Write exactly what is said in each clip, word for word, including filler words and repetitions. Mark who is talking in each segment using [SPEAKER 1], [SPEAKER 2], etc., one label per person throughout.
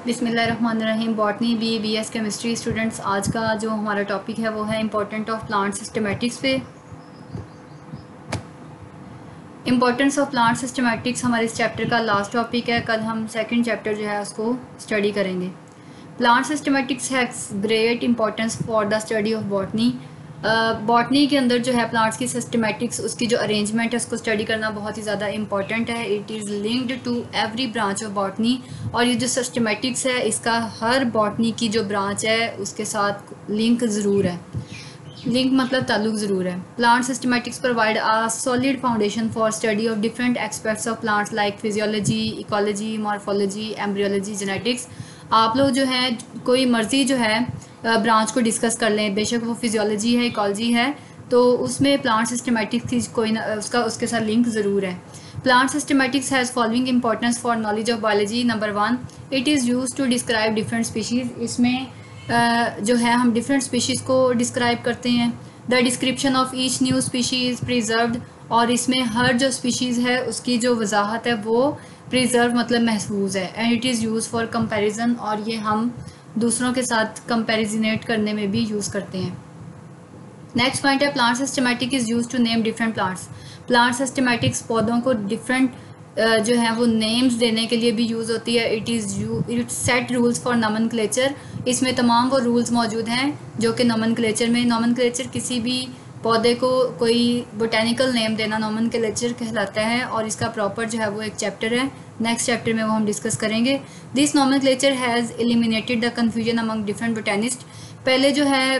[SPEAKER 1] बिस्मिल्लाहिर्रहमानिर्रहीम। Botany B B S chemistry students, आज का जो हमारा टॉपिक है वो है इम्पोर्टेंट ऑफ प्लांट सिस्टमेटिक्स पे। इम्पोर्टेंस ऑफ प्लांट सिस्टमेटिक्स हमारे इस चैप्टर का लास्ट टॉपिक है। कल हम सेकंड चैप्टर जो है उसको स्टडी करेंगे। Plant systematics has great importance for the study of botany. Botany के अंदर जो है प्लांट्स की सिस्टमेटिक्स, उसकी जो अरेंजमेंट है उसको स्टडी करना बहुत ही ज़्यादा इंपॉर्टेंट है। It is linked to every branch of botany. और ये जो सिस्टमेटिक्स है इसका हर बॉटनी की जो ब्रांच है उसके साथ लिंक ज़रूर है। लिंक मतलब ताल्लुक ज़रूर है। Plant systematics provide a solid foundation for study of different aspects of plants like physiology, ecology, morphology, embryology, genetics. आप लोग जो है कोई मर्जी जो है ब्रांच को डिस्कस कर लें, बेशक वो फिजियोलॉजी है, इकोलॉजी है, तो उसमें प्लांट सिस्टमेटिक्स की कोई ना उसका उसके साथ लिंक ज़रूर है। Plant systematics has following importance for knowledge of biology. Number one, it is use to describe different species. इसमें uh, जो है हम डिफरेंट स्पीशीज़ को डिस्क्राइब करते हैं। The description of each new species preserved, और इसमें हर जो स्पीशीज़ है उसकी जो वजाहत है वो प्रिजर्व मतलब महफूज है। And it is use for comparison, और ये हम दूसरों के साथ कंपेरिजनेट करने में भी यूज़ करते हैं। नेक्स्ट पॉइंट है plant systematic is use to name different plants. Plant systematics पौधों को डिफरेंट जो है वो नेम्स देने के लिए भी यूज़ होती है। It is you it set rules for nomenclature. इसमें तमाम वो रूल्स मौजूद हैं जो कि नॉमेनक्लेचर में नॉमेनक्लेचर किसी भी पौधे को कोई बोटेनिकल नेम देना नॉमेनक्लेचर कहलाता है, और इसका प्रॉपर जो है वो एक चैप्टर है। नेक्स्ट चैप्टर में वो हम डिस्कस करेंगे। This nomenclature has eliminated the confusion among different botanist. पहले जो है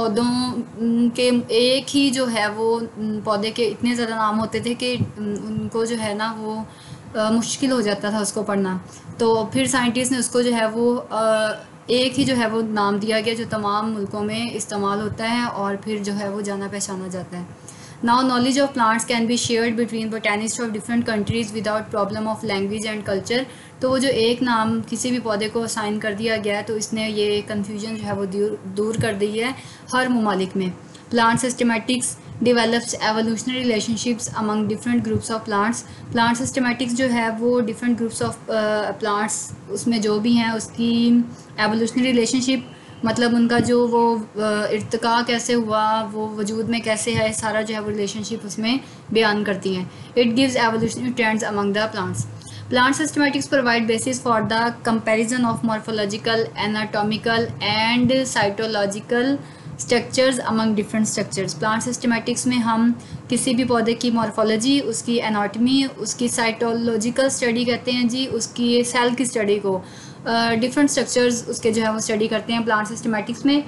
[SPEAKER 1] पौधों के एक ही जो है वो पौधे के इतने ज़्यादा नाम होते थे कि उनको जो है ना वो आ, मुश्किल हो जाता था उसको पढ़ना। तो फिर साइंटिस्ट ने उसको जो है वो आ, एक ही जो है वो नाम दिया गया जो तमाम मुल्कों में इस्तेमाल होता है, और फिर जो है वो जाना पहचाना जाता है। Now knowledge of plants can be shared between botanist of different countries without problem of language and culture. तो वो जो एक नाम किसी भी पौधे को असाइन कर दिया गया है तो इसने ये कन्फ्यूजन जो है वो दूर दूर कर दी है हर ममालिक में। Plant systematics develops evolutionary relationships among different groups of plants. Plant systematics जो है वो डिफरेंट ग्रुप्स ऑफ प्लांट्स उसमें जो भी हैं उसकी एवोल्यूशनरी रिलेशनशिप मतलब उनका जो वो इर्तिका कैसे हुआ, वो वजूद में कैसे है, सारा जो है वो रिलेशनशिप उसमें बयान करती हैं। It gives evolutionary trends among the plants. Plant systematics provide basis for the comparison of morphological, anatomical and cytological structures among different structures. Plant systematics में हम किसी भी पौधे की मॉर्फोलॉजी, उसकी एनाटॉमी, उसकी साइटोलॉजिकल स्टडी कहते हैं जी, उसकी सेल की स्टडी को डिफरेंट uh, स्ट्रक्चर्स उसके जो है वो स्टडी करते हैं प्लांट सिस्टमेटिक्स में।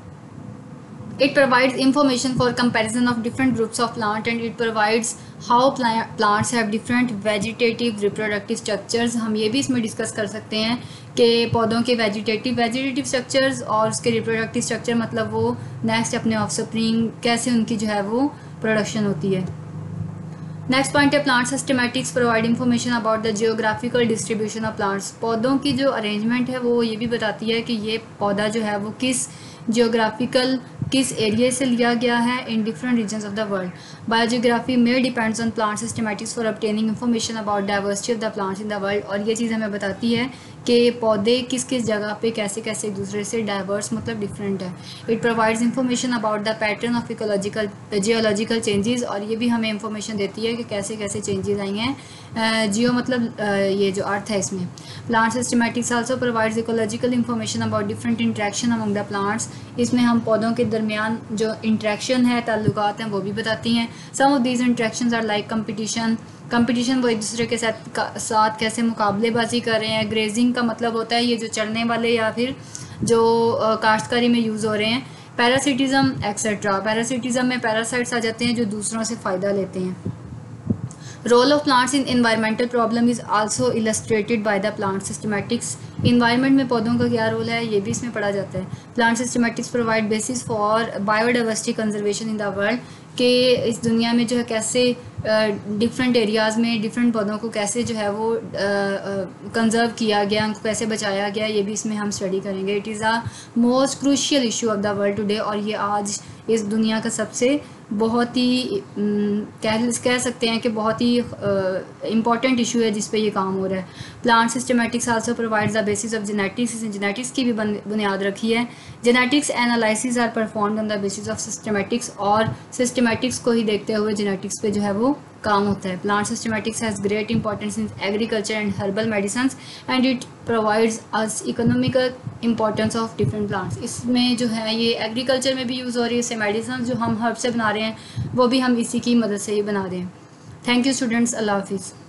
[SPEAKER 1] It provides information for comparison of different groups of plant and it provides how plants have different vegetative reproductive structures. हम ये भी इसमें डिस्कस कर सकते हैं कि पौधों के वेजिटेटिव वेजिटेटिव स्ट्रक्चर्स और उसके रिप्रोडक्टिव स्ट्रक्चर मतलब वो नेक्स्ट अपने ऑफस्प्रिंग कैसे उनकी जो है वो प्रोडक्शन होती है। नेक्स्ट पॉइंट है plant systematics provide information about the geographical distribution of plants. पौधों की जो अरेंजमेंट है वो ये भी बताती है कि ये पौधा जो है वो किस जियोग्राफिकल किस एरिया से लिया गया है in different regions of the world. Biogeography में depends on plant systematics for obtaining information about diversity of the plants in the world. और ये चीज़ हमें बताती है कि पौधे किस किस जगह पे कैसे कैसे एक दूसरे से डाइवर्स मतलब डिफरेंट है। It provides information about the pattern of ecological geological changes, और ये भी हमें इंफॉर्मेशन देती है कि कैसे कैसे चेंजेस आई हैं। जियो मतलब ये जो अर्थ है इसमें। Plant systematics also provides ecological information about different interaction among the plants. इसमें हम पौधों के दरमियान जो इंट्रैक्शन है, ताल्लुकात हैं, वो भी बताती हैं। Some of these interactions are like competition. Competition वो एक दूसरे के साथ साथ कैसे मुकाबलेबाजी कर रहे हैं। ग्रेजिंग का मतलब होता है ये जो चढ़ने वाले या फिर जो काश्तकारी में यूज़ हो रहे हैं। Parasitism etcetera. पैरासिटिज्म में पैरासाइट्स आ जाते हैं जो दूसरों से फ़ायदा लेते हैं। Role of plants in environmental problem is also illustrated by the plant systematics. Environment में पौधों का क्या रोल है ये भी इसमें पढ़ा जाता है। Plant systematics provide basis for biodiversity conservation in the world, कि इस दुनिया में जो है कैसे डिफरेंट एरियाज़ में डिफरेंट पौधों को कैसे जो है वो कंजर्व किया गया, उनको कैसे बचाया गया, ये भी इसमें हम स्टडी करेंगे। It is a most crucial issue of the world today, और ये आज इस दुनिया का सबसे बहुत ही कह कह सकते हैं कि बहुत ही इम्पॉर्टेंट इशू है जिस पे ये काम हो रहा है। Plant systematics also provides the basis of genetics, genetics की भी बुनियाद रखी है। Genetics analysis are performed on the basis of systematics, और सिस्टमेटिक्स को ही देखते हुए जेनेटिक्स पे जो है वो काम होता है। Plant systematics has great importance in agriculture and herbal medicine and it provides us economical importance of different plants. इसमें जो है ये एग्रीकल्चर में भी यूज़ हो रही है, इससे मेडिसिन जो हम हर्ब से बना रहे हैं वो भी हम इसी की मदद से ही बना रहे हैं। थैंक यू स्टूडेंट्स, अल्लाह हाफिज़।